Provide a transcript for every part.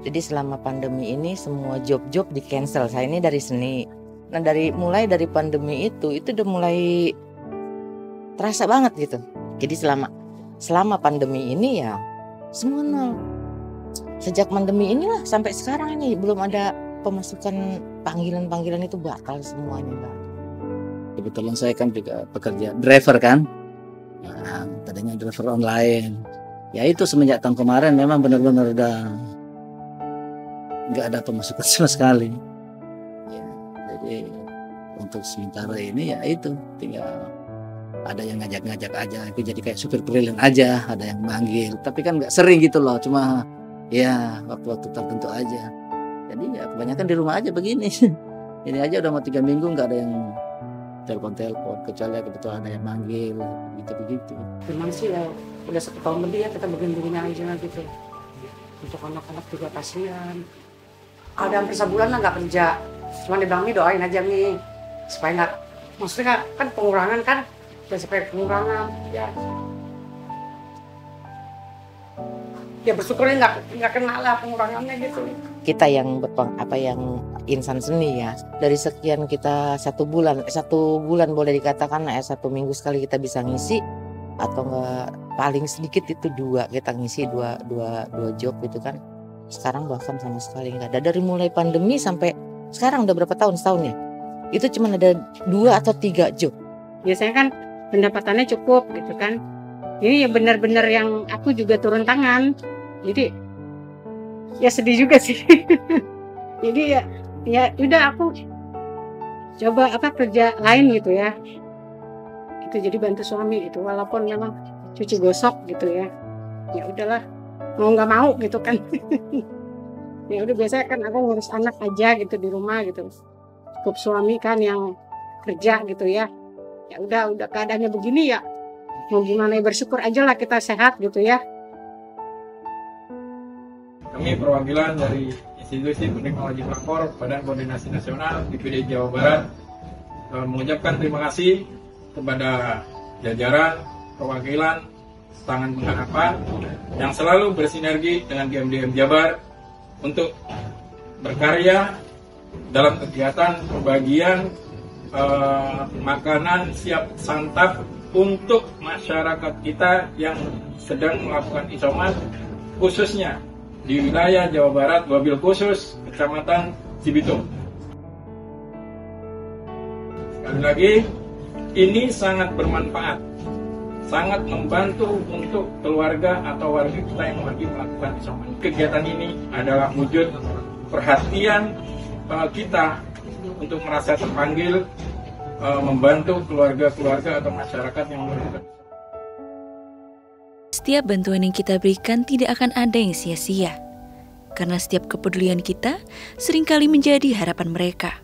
Jadi selama pandemi ini semua job-job di cancel. Saya ini dari seni. Nah mulai dari pandemi itu udah mulai terasa banget gitu. Jadi selama pandemi ini ya semua nol. Sejak pandemi inilah sampai sekarang ini belum ada pemasukan, panggilan itu batal semuanya, Mbak. Kebetulan saya kan juga pekerja driver kan. Nah, tadinya driver online. Ya itu semenjak tahun kemarin memang benar-benar udah nggak ada pemasukan sama sekali. Ya, jadi untuk sementara ini ya itu tinggal ada yang ngajak-ngajak aja. Aku jadi kayak supir keliling aja, ada yang manggil. Tapi kan nggak sering gitu loh, cuma ya waktu-waktu tertentu aja. Jadi ya kebanyakan di rumah aja begini. Ini aja udah mau 3 minggu nggak ada yang telepon, kecuali kebetulan ada yang manggil, begitu. Memang sih ya udah 1 tahun lebih ya kita begini aja gitu. Untuk anak-anak juga kasihan. Ada hampir sebulan lah nggak kerja. Cuma dibilang nih doain aja nih supaya nggak, maksudnya kan pengurangan kan, dan supaya pengurangan ya. Ya bersyukurnya nggak kena lah pengurangannya gitu. Kita yang yang insan seni ya, dari sekian kita 1 bulan boleh dikatakan 1 minggu sekali kita bisa ngisi, atau enggak paling sedikit itu 2 kita ngisi 2 job gitu kan. Sekarang bahkan sama sekali nggak ada. Dari mulai pandemi sampai sekarang udah berapa tahun, setahun ya, itu cuma ada 2 atau 3 job. Biasanya kan pendapatannya cukup gitu kan. Ini ya benar-benar yang aku juga turun tangan. Jadi ya sedih juga sih. Jadi ya udah aku coba kerja lain gitu ya. Itu jadi bantu suami gitu, walaupun memang cuci gosok gitu ya. Ya udahlah, mau nggak mau gitu kan. Ya udah, biasanya kan aku ngurus anak aja gitu di rumah gitu. Cukup suami kan yang kerja gitu ya. Ya udah keadaannya begini ya. Mau gimana ya, bersyukur aja lah kita sehat gitu ya. Kami perwakilan dari Institusi Penerima Wajib Lapor Badan Koordinasi Nasional DPD Jawa Barat mengucapkan terima kasih kepada jajaran perwakilan tangan pengharapan yang selalu bersinergi dengan GMDM Jabar untuk berkarya dalam kegiatan pembagian makanan siap santap untuk masyarakat kita yang sedang melakukan isoman, khususnya di wilayah Jawa Barat, wabil khusus Kecamatan Cibitung. Sekali lagi, ini sangat bermanfaat, sangat membantu untuk keluarga atau warga kita yang lagi melakukan isoman. Kegiatan ini adalah wujud perhatian kita untuk merasa terpanggil membantu keluarga-keluarga atau masyarakat yang membutuhkan. Setiap bantuan yang kita berikan tidak akan ada yang sia-sia, karena setiap kepedulian kita seringkali menjadi harapan mereka.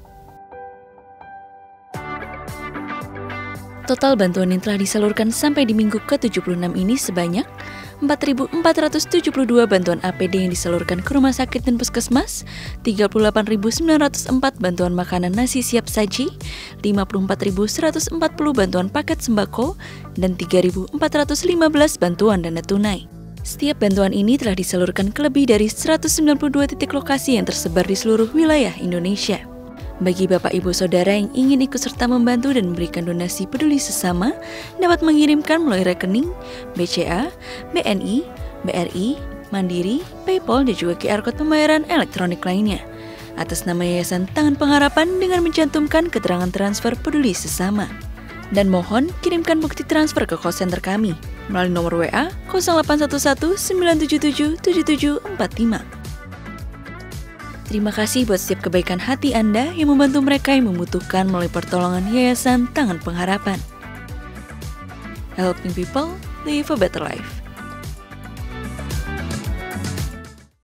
Total bantuan yang telah disalurkan sampai di minggu ke-76 ini sebanyak 4.472 bantuan APD yang disalurkan ke rumah sakit dan puskesmas, 38.904 bantuan makanan nasi siap saji, 54.140 bantuan paket sembako, dan 3.415 bantuan dana tunai. Setiap bantuan ini telah disalurkan ke lebih dari 192 titik lokasi yang tersebar di seluruh wilayah Indonesia. Bagi Bapak Ibu Saudara yang ingin ikut serta membantu dan memberikan donasi peduli sesama, dapat mengirimkan melalui rekening BCA, BNI, BRI, Mandiri, PayPal, dan juga QR Code pembayaran elektronik lainnya atas nama Yayasan Tangan Pengharapan dengan mencantumkan keterangan transfer peduli sesama. Dan mohon kirimkan bukti transfer ke call center kami melalui nomor WA 0811 977 7745. Terima kasih buat setiap kebaikan hati Anda yang membantu mereka yang membutuhkan melalui pertolongan Yayasan Tangan Pengharapan. Helping people live a better life.